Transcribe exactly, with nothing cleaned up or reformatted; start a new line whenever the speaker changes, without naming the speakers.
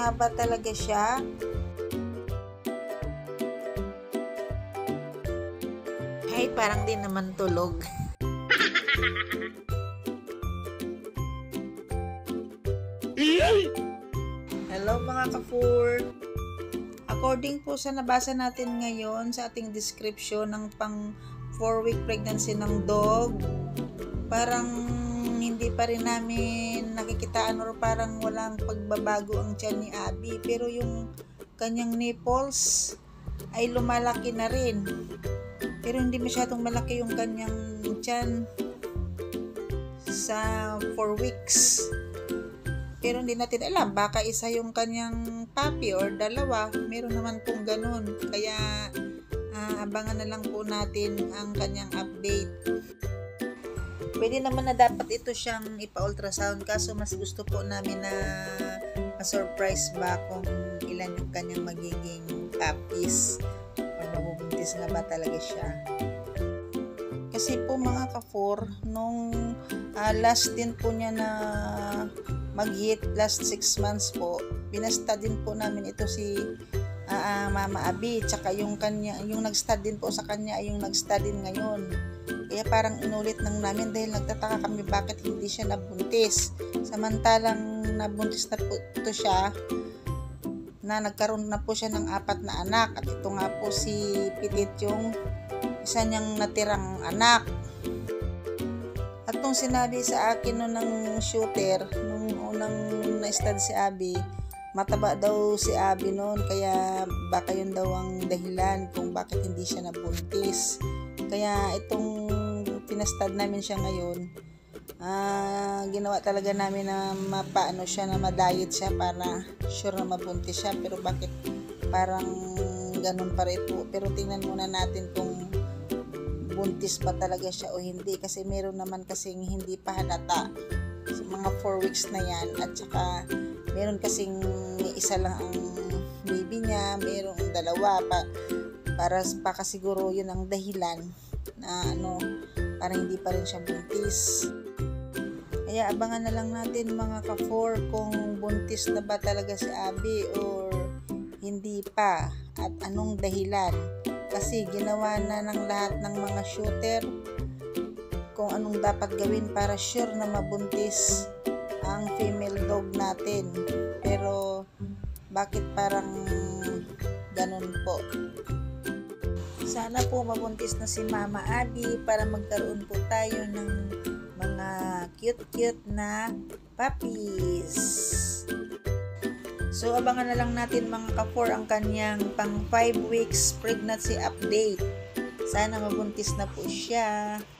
nga ba talaga siya? Ay, parang din naman tulog. Hello mga ka-four. According po sa nabasa natin ngayon sa ating description ng pang four week pregnancy ng dog, parang hindi pa rin namin nakikitaan or parang walang pagbabago ang tiyan ni Abby, pero yung kanyang nipples ay lumalaki na rin, pero hindi masyadong malaki yung kanyang tiyan sa four weeks. Pero hindi natin alam, baka isa yung kanyang puppy or dalawa, meron naman pong ganun, kaya uh, abangan na lang po natin ang kanyang update. Pwede naman na dapat ito siyang ipa-ultrasound, kaso mas gusto po namin na ma-surprise ba kung ilan yung kanyang magiging puppies or mabubuntis nga ba talaga siya. Kasi po mga ka-four, nung uh, last din po niya na mag-hit, last six months po, pinasta din po namin ito si uh, uh, Mama Abby, tsaka yung, kanya, yung nag-stud din po sa kanya ay yung nag-stud din ngayon. Kaya parang inulit nang namin dahil nagtataka kami bakit hindi siya nabuntis. Samantalang nabuntis na po ito siya, na nagkaroon na po siya ng apat na anak. At ito nga po si Petit yung isa niyang natirang anak. At nung sinabi sa akin no ng shooter, nung unang na-stud si Abby, mataba daw si Abby noon, kaya baka yun daw ang dahilan kung bakit hindi siya nabuntis. Kaya itong pinastad namin siya ngayon, uh, ginawa talaga namin na mapaano siya, na ma-diet siya para sure na mabuntis siya. Pero bakit parang ganun pa rin po. Pero tingnan muna natin kung buntis pa talaga siya o hindi, kasi meron naman kasing hindi pa halata sa mga four weeks na yan. At saka meron kasing isa lang ang baby niya, merong dalawa pa, para baka siguro yun ang dahilan na ano, para hindi pa rin siya buntis. Kaya abangan na lang natin mga ka-four kung buntis na ba talaga si Abby or hindi pa, at anong dahilan. Kasi ginawa na ng lahat ng mga shooter kung anong dapat gawin para sure na mabuntis ang female dog natin. Pero bakit parang ganun po? Sana po mabuntis na si Mama Abby para magkaroon po tayo ng mga cute-cute na puppies. So abangan na lang natin mga ka-four ang kanyang pang five weeks pregnancy update. Sana mabuntis na po siya.